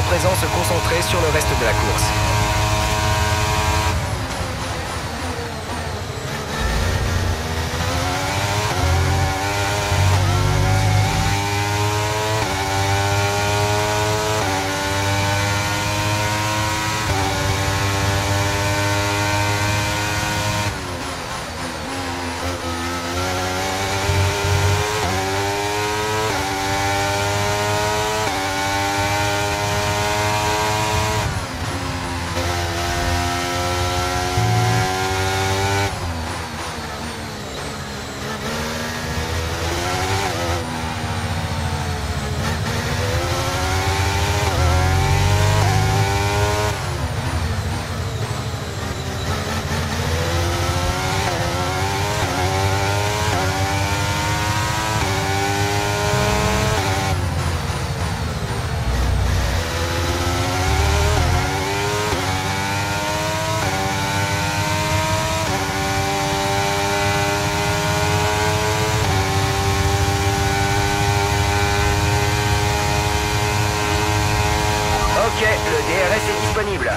présent se concentrer sur le reste de la course. Ok, le DRS est disponible.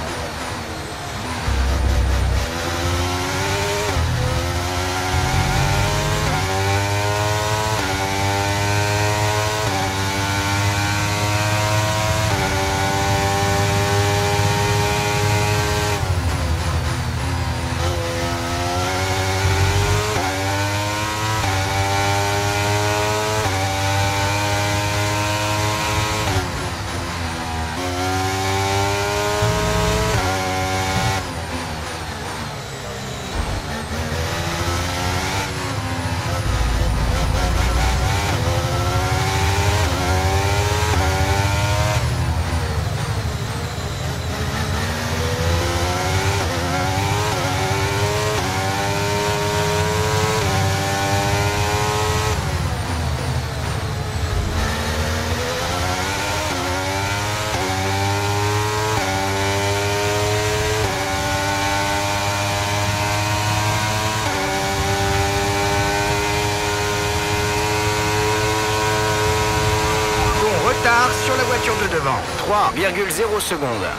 Sur la voiture de devant, 3,0 secondes.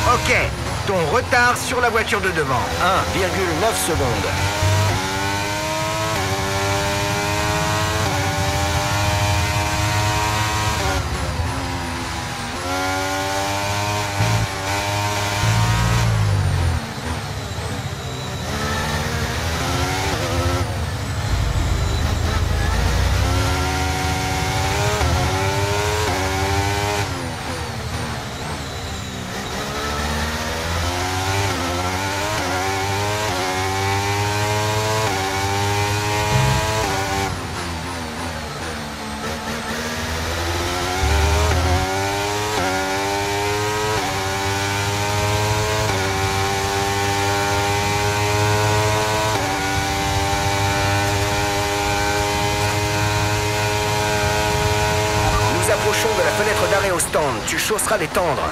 Ok, ton retard sur la voiture de devant, 1,9 secondes. Nous approchons de la fenêtre d'arrêt au stand. Tu chausseras les tendres.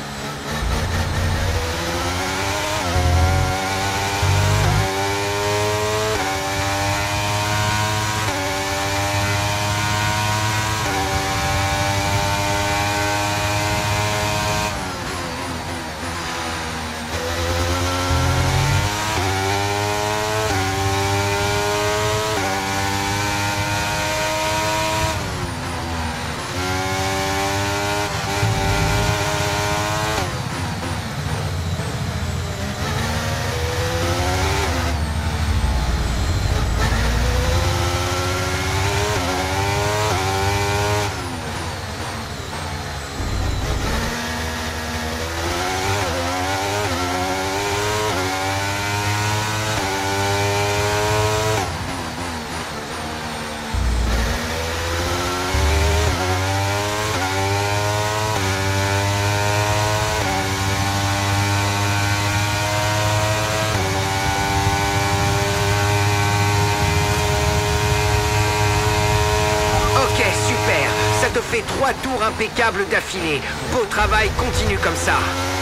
Ça te fait 3 tours impeccables d'affilée. Beau travail, continue comme ça.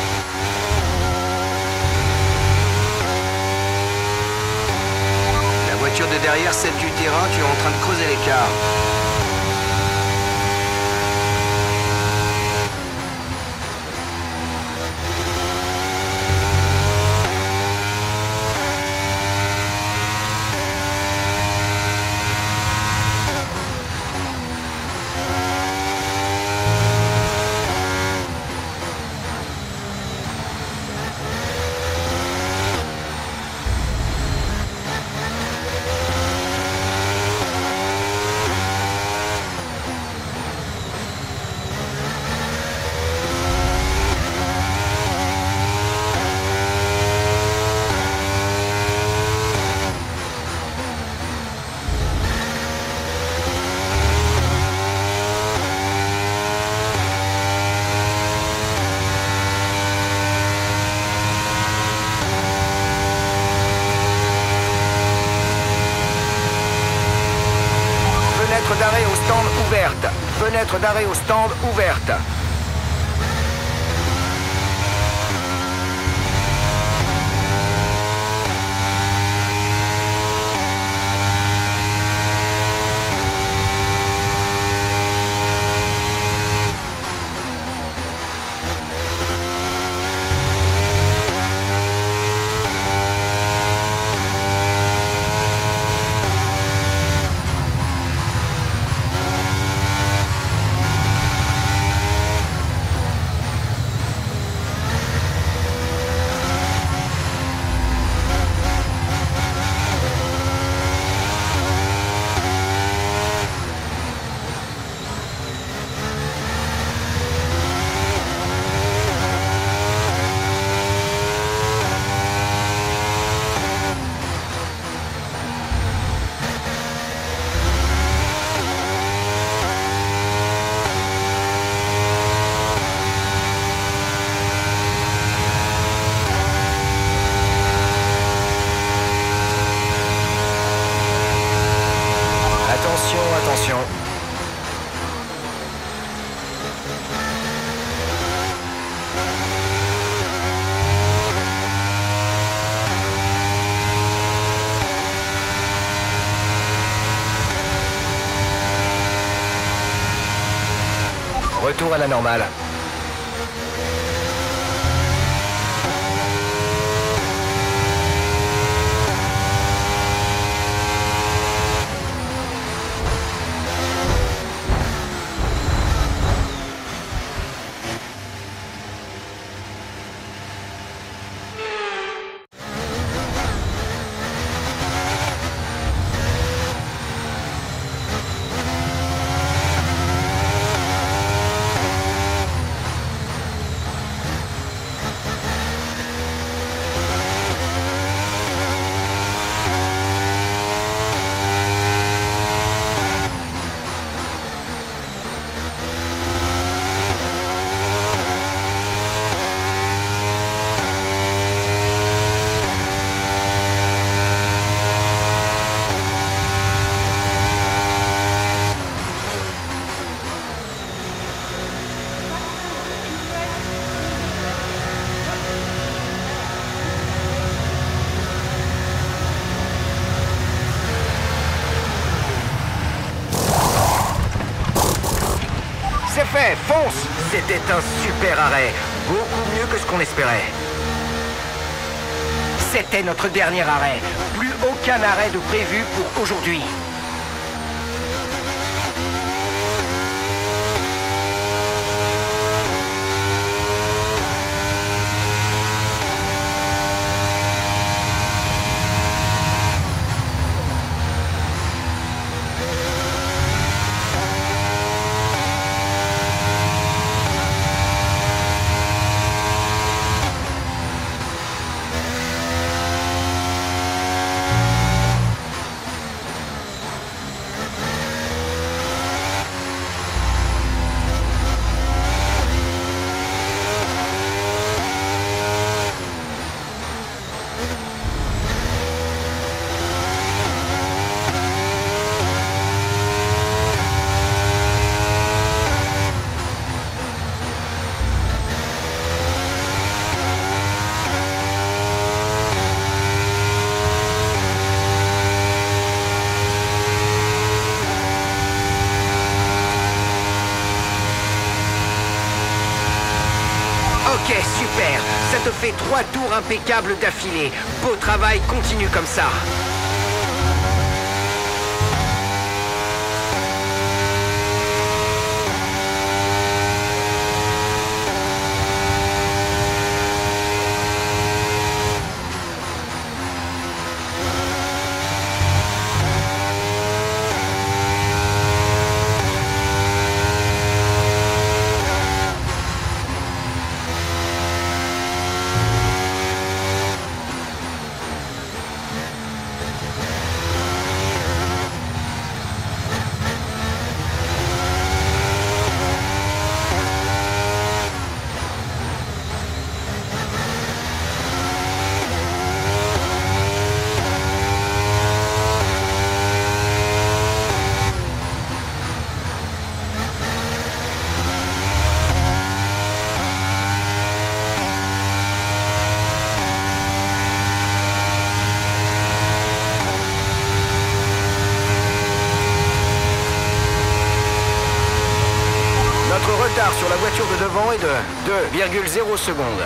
La voiture de derrière, celle du terrain, tu es en train de creuser l'écart. Fenêtre d'arrêt au stand ouverte. Fenêtre d'arrêt au stand ouverte. Attention. Retour à la normale. Ouais, fonce! C'était un super arrêt. Beaucoup mieux que ce qu'on espérait. C'était notre dernier arrêt. Plus aucun arrêt de prévu pour aujourd'hui. Ok, super. Ça te fait 3 tours impeccables d'affilée. Beau travail, continue comme ça. Notre retard sur la voiture de devant est de 2,0 secondes.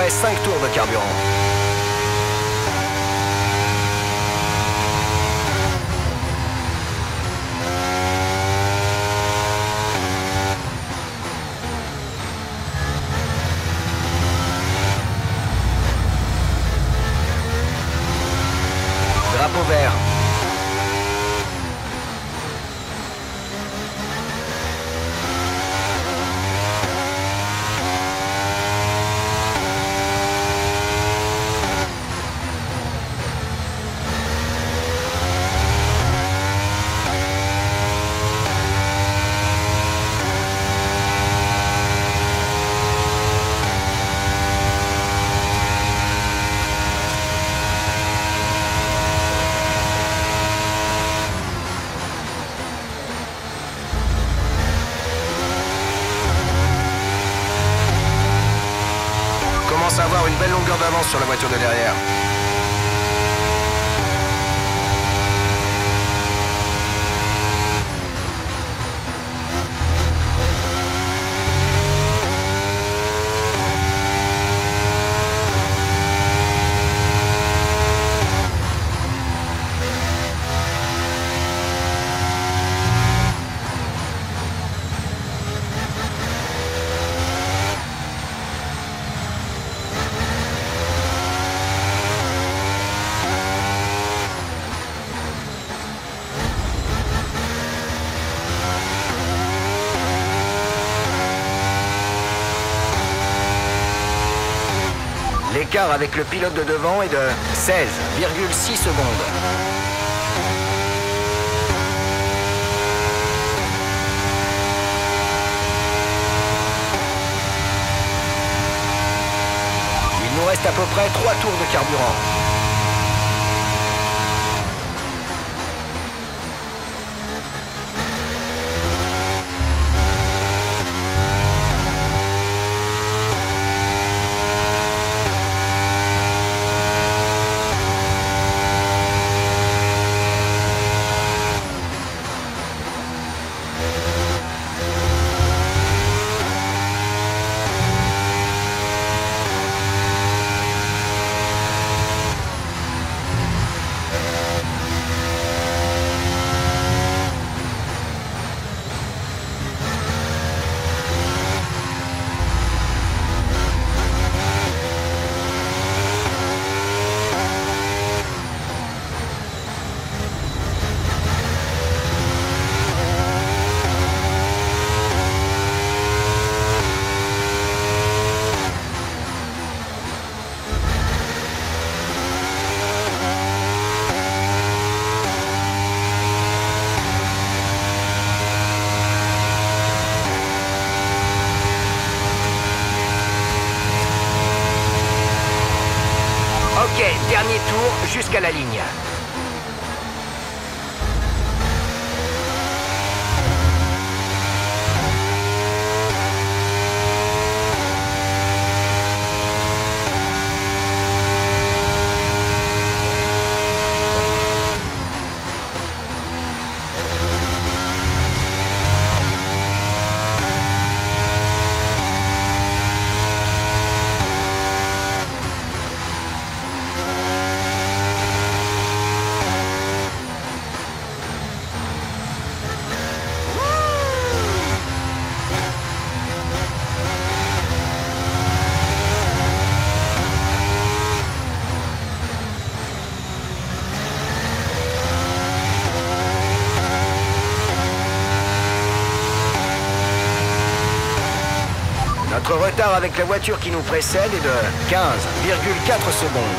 près 5 tours de carburant. Drapeau vert. Commence à avoir une belle longueur d'avance sur la voiture de derrière. L'écart avec le pilote de devant est de 16,6 secondes. Il nous reste à peu près 3 tours de carburant. Ok, dernier tour jusqu'à la ligne. Notre retard avec la voiture qui nous précède est de 15,4 secondes.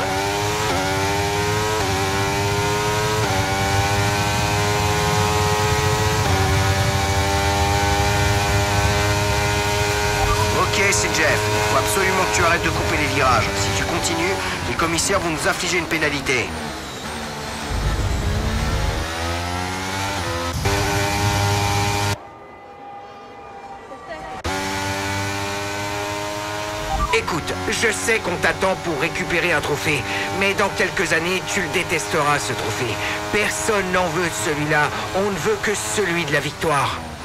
Ok, c'est Jeff. Il faut absolument que tu arrêtes de couper les virages. Si tu continues, les commissaires vont nous infliger une pénalité. Écoute, je sais qu'on t'attend pour récupérer un trophée, mais dans quelques années, tu le détesteras, ce trophée. Personne n'en veut de celui-là, on ne veut que celui de la victoire.